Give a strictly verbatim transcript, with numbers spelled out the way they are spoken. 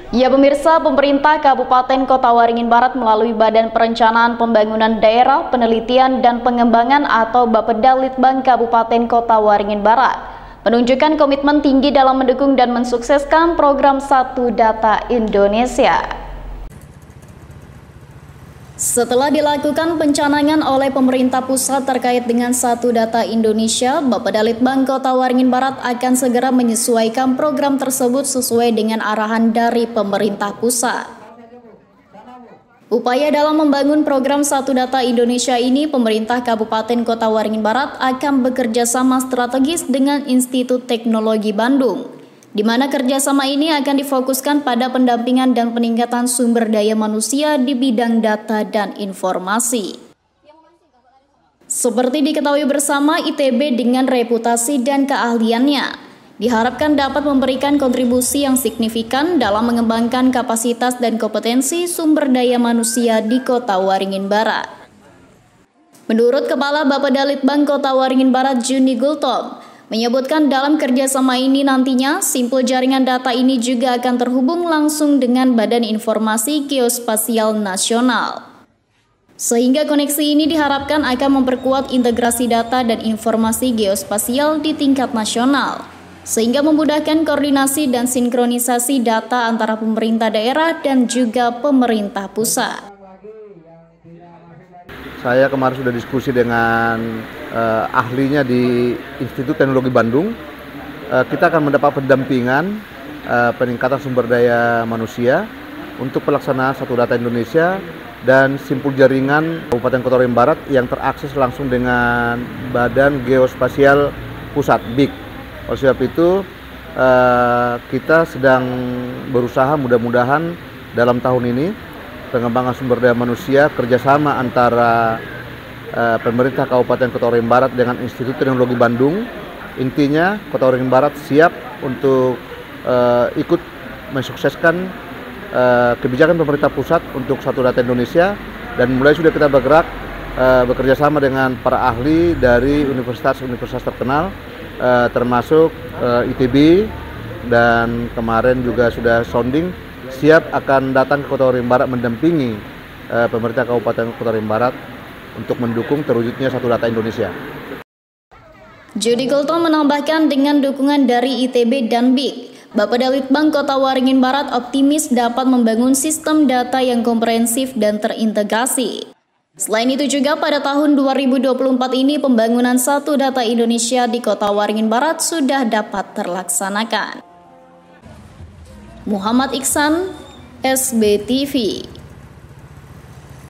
Ya pemirsa, pemerintah Kabupaten Kota Waringin Barat melalui Badan Perencanaan Pembangunan Daerah, Penelitian dan Pengembangan atau Bapeda Litbang Kabupaten Kota Waringin Barat menunjukkan komitmen tinggi dalam mendukung dan mensukseskan program Satu Data Indonesia. Setelah dilakukan pencanangan oleh pemerintah pusat terkait dengan Satu Data Indonesia, Bapeda Litbang Kota Waringin Barat akan segera menyesuaikan program tersebut sesuai dengan arahan dari pemerintah pusat. Upaya dalam membangun program Satu Data Indonesia ini, pemerintah Kabupaten Kota Waringin Barat akan bekerja sama strategis dengan Institut Teknologi Bandung, di mana kerjasama ini akan difokuskan pada pendampingan dan peningkatan sumber daya manusia di bidang data dan informasi. Seperti diketahui bersama, I T B dengan reputasi dan keahliannya diharapkan dapat memberikan kontribusi yang signifikan dalam mengembangkan kapasitas dan kompetensi sumber daya manusia di Kota Waringin Barat. Menurut Kepala Bapeda Litbang Kota Waringin Barat Juni Gultom, menyebutkan dalam kerjasama ini nantinya simpul jaringan data ini juga akan terhubung langsung dengan Badan Informasi Geospasial Nasional. Sehingga koneksi ini diharapkan akan memperkuat integrasi data dan informasi geospasial di tingkat nasional, sehingga memudahkan koordinasi dan sinkronisasi data antara pemerintah daerah dan juga pemerintah pusat. Saya kemarin sudah diskusi dengan uh, ahlinya di Institut Teknologi Bandung. Uh, kita akan mendapat pendampingan uh, peningkatan sumber daya manusia untuk pelaksanaan Satu Data Indonesia dan simpul jaringan Kabupaten Kota Waringin Barat yang terakses langsung dengan Badan Geospasial Pusat B I G. Oleh sebab itu uh, kita sedang berusaha mudah-mudahan dalam tahun ini pengembangan sumber daya manusia kerjasama antara uh, pemerintah Kabupaten Kota Waringin Barat dengan Institut Teknologi Bandung. Intinya Kota Waringin Barat siap untuk uh, ikut mensukseskan uh, kebijakan pemerintah pusat untuk Satu Data Indonesia, dan mulai sudah kita bergerak uh, bekerja sama dengan para ahli dari universitas-universitas terkenal uh, termasuk uh, I T B, dan kemarin juga sudah sounding siap akan datang ke Kota Waringin Barat mendampingi uh, pemerintah Kabupaten Kota Waringin Barat untuk mendukung terwujudnya Satu Data Indonesia. Juni Gultom menambahkan dengan dukungan dari I T B dan B I G, Bapeda Litbang Kota Waringin Barat optimis dapat membangun sistem data yang komprehensif dan terintegrasi. Selain itu juga pada tahun dua ribu dua puluh empat ini pembangunan Satu Data Indonesia di Kota Waringin Barat sudah dapat terlaksanakan. Muhammad Iksan, S B T V.